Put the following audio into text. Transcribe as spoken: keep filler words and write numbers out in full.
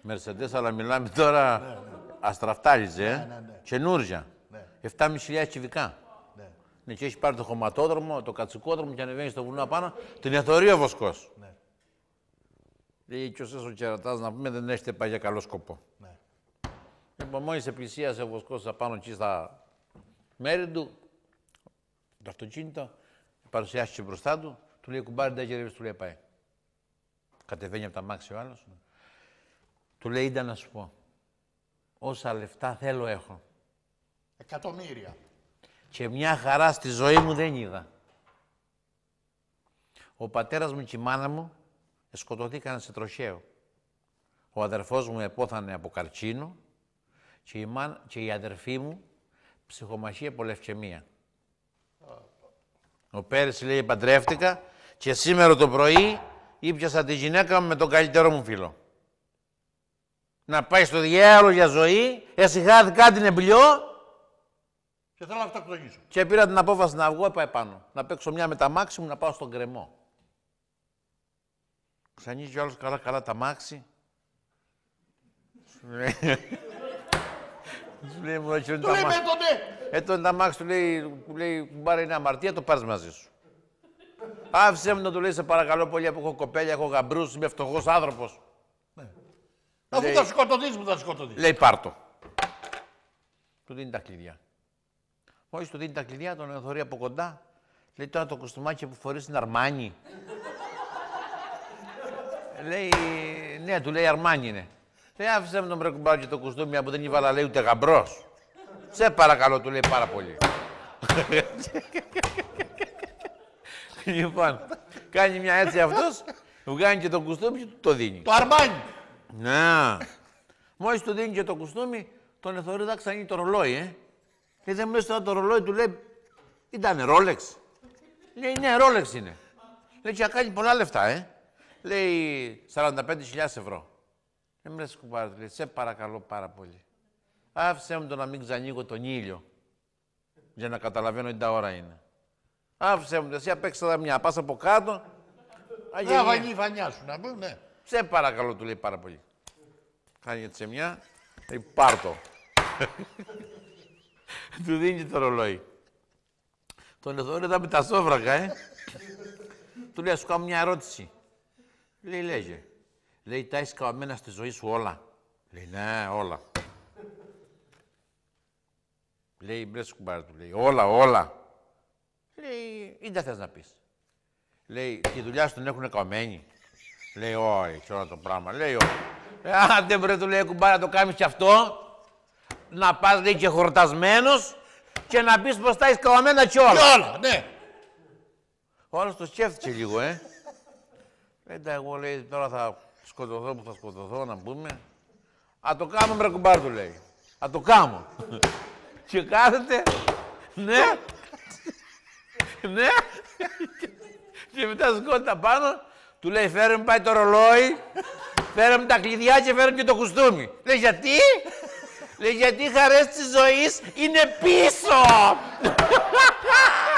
Μερσεντές, αλλά μιλάμε τώρα ναι, ναι. αστραφτάλιζε, ε. Ναι, ναι, ναι. Καινούρια. Ναι. επτά χιλιάδες πεντακόσια κυβικά. Ναι. Ναι, και έχει πάρει το χωματόδρομο, το κατσικόδρομο και ανεβαίνει στο βουνό απάνω, την εθωρεί ο Βοσκός. Ναι. Λέει και ο κερατάς να πούμε δεν έχετε πάει για καλό σκοπό. Ναι. Λοιπόν, μόλις επλησίασε ο Βοσκός απάνω εκεί στα μέρη του, το αυτοκίνητο, παρουσιάστηκε μπροστά του, του λέει κουμπάρι δεν γυρεύεις, του λέει πάει. Κατεβαίνει από τα μάξι ο άλλος. Ναι. Του λέει είδα να σου πω, όσα λεφτά θέλω έχω. Εκατομμύρια. Και μια χαρά στη ζωή μου δεν είδα. Ο πατέρας μου και η μάνα μου σκοτωθήκαν σε τροχαίο. Ο αδερφός μου επόθανε από καρκίνο και η, μάνα, και η αδερφή μου ψυχομαχία από λευκαιμία. Ο πέρυσι λέει παντρεύτηκα και σήμερα το πρωί ήπιασα τη γυναίκα μου με τον καλύτερό μου φίλο. Να πάει στο διάλογο για ζωή, εσυχάθηκα την εμπλιό. Και θέλω να αυτοκτονήσω. Και πήρα την απόφαση να βγω, έπαε πάνω. Να παίξω μια με τα μάξι μου, να πάω στον κρεμό. Ξανίζει ο άλλος καλά-καλά τα μάξι. Σου λέει... Σου λέει, μου έτσι είναι τα μάξι. Του λέει, Ε, τον τα μάξι του λέει, του λέει, κουμπάρε είναι αμαρτία, το πάρεις μαζί σου. Άφησέ μου να του λέει, σε παρακαλώ πολύ, που έχω κοπέλια, έχω γαμπρούς, είμαι φτωχός άνθρωπος. Ναι. Αφού λέει, θα σκοτωθείς, μου θα σκοτωθείς. Λέει, πάρ' το. Του δίνει τα κλειδιά. Μόλις του δίνει τα κλειδιά, τον ενθωρεί από κοντά. Λέει, τώρα το κοστούμάκι που φορείς είναι Αρμάνι. Λέει, ναι, του λέει Αρμάνι είναι. Λέει, άφησε με τον μπρε κουμπάρι και το κουστούμι που δεν ήβαλα, λέει, ούτε γαμπρός. Σε παρακαλώ, του λέει πάρα πολύ. Λοιπόν, κάνει μια έτσι αυτός, βγάνει και το κουστούμι και του το δίνει. Το Αρμάνι. Ναι. Μόλις του δίνει και το κουστούμι, τον εθωρεί να ξανεί το ρολόι, ε. Και δεν μου λες τώρα το ρολόι, του λέει, ήτανε Ρόλεξ. Λέει, ναι, Ρόλεξ είναι. Λέει, και κάνει πολλά λεφτά, ε. Λέει, σαράντα πέντε χιλιάδες ευρώ. Δεν μου λες, κουμπάρε, του λέει, σε παρακαλώ πάρα πολύ. Άφησέ μου το να μην ξανοίγω τον ήλιο. Για να καταλαβαίνω τι τα ώρα είναι. Άφησέ μου το, εσύ απέξε τα μια, πας από κάτω. Να βανεί η φανιά σου, να πούμε, ναι. Σε παρακαλώ, του λέει πάρα πολύ. Κάνει έτσι σε μια, λέει, πάρ' το. Του δίνει το ρολόι. Τον εθώρει εδώ με τα σόβρακα, ε. Του λέει, σου κάνω μια ερώτηση. Λέει, λέγε. Λέει, τα έχεις καυμένα στη ζωή σου όλα. Λέει, ναι, όλα. Λέει, μπρε κουμπάρε του, λέει, όλα, όλα. Λέει, ή δεν θες να πεις. Λέει, τη δουλειά σου την έχουνε καμένη. Λέει, όχι, και όλο το πράγμα. Λέει, όχι. Άντε μπρε, του λέει, κουμπάρε, να το κάνεις κι αυτό. Να πας, λέει, και χορτασμένος και να πεις πως τα έχεις καυμένα κι όλα. Κι όλα, ναι. Ο άλλος το σκέφτηκε λίγο, ε. Λέει, εγώ, λέει, τώρα θα σκοτωθώ που θα σκοτωθώ, να πούμε. Α, το κάνω, μπρε κουμπάρε, του λέει. Α, το κάνω. Και κάθεται, ναι, ναι, και μετά σκότα πάνω, του λέει, φέρε μου πάει το ρολόι, φέρε μου τα κλειδιά και φέρε μου και το κουστούμι. Λέει, γιατί? Λέει, γιατί οι χαρές της ζωής είναι πίσω.